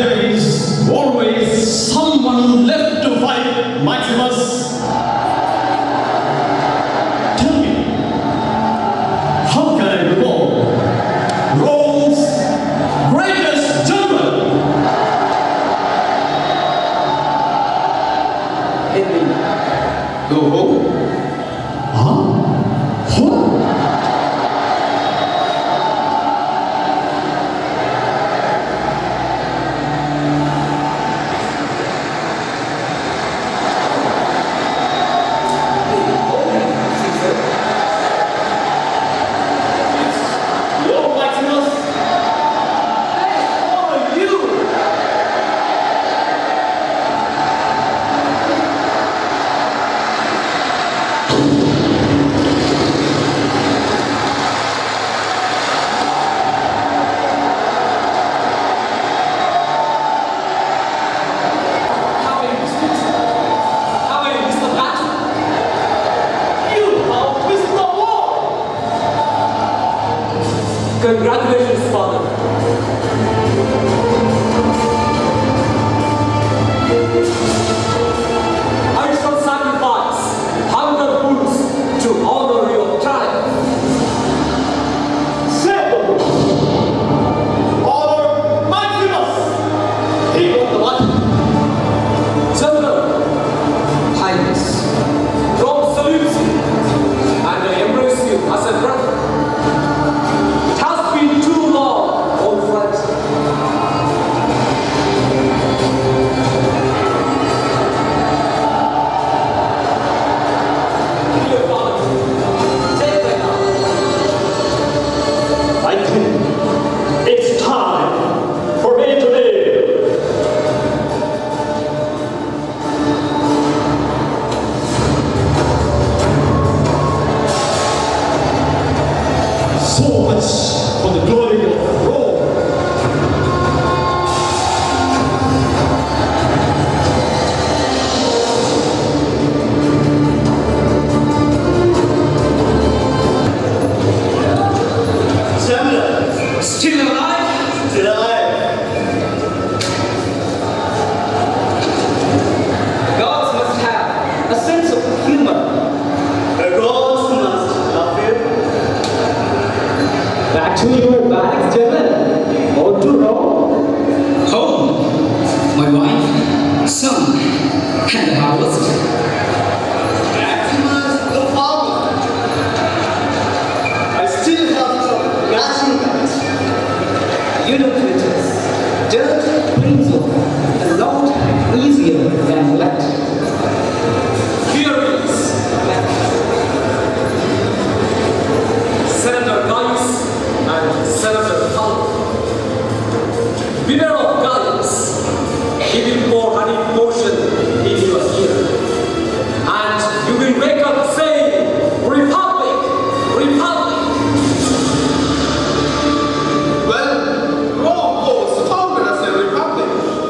there is always someone left to fight, Maximus. Tell me, how can I recall Rome's greatest general? Let me go home. Huh? What? Congratulations, Father. I shall sacrifice 100 bulls to honor your triumph. Say, Order Maximus! He got the what? General, Highness, Rome salutes you, and I embrace you as a brother. It has been too long, old friends. Dear Father, take them now. I think it's time for me to leave. So much for the glory of Rome. Samuel, Still alive? still alive. Gods must have a sense of humor. The gods must love you. Back to your barracks, General, or to Rome. Home, my wife, son, and the harvest. Maximus the farmer. I still have some matching guys. You know, Cletus, dirt brings off a lot easier than wet. Here is Senator Gaius and Senator Hull. Beware of Gaius. He will pour honey potion in your ear. And you will wake up saying, Republic! Republic! Well, Rome was founded as a republic.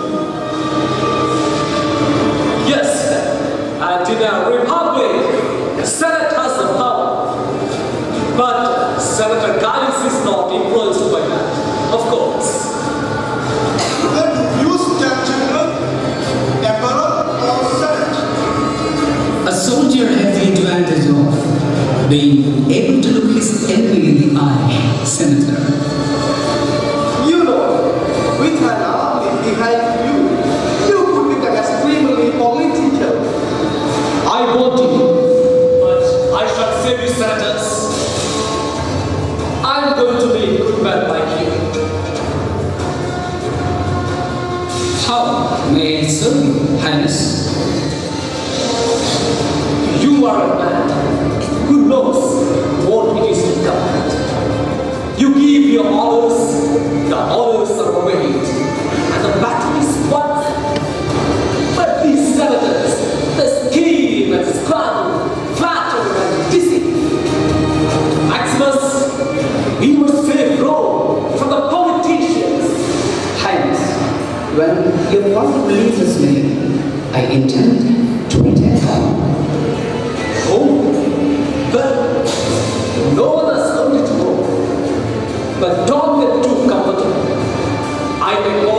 Yes, and in a republic, the Senate has the power. But Senator Gaius is not influenced by that, of course. Where do you stand, General? Emperor or Senate? A soldier has the advantage of being able to look his enemy in the eye, Senator. You know, with an army behind you, you could become extremely political. I want you, but I shall save you, senators. I'm going to be a good man like you. How may I serve you, Highness? You are a man who knows what it is to govern. You give your orders, the orders are obeyed, and the battle is won. But these senators, they scheme and scramble, flatter and deceive. Maximus, we must save Rome from the politicians. Highness, when your father releases me, I intend to return home. Oh, well, no one has heard it more. But don't get too comfortable. I may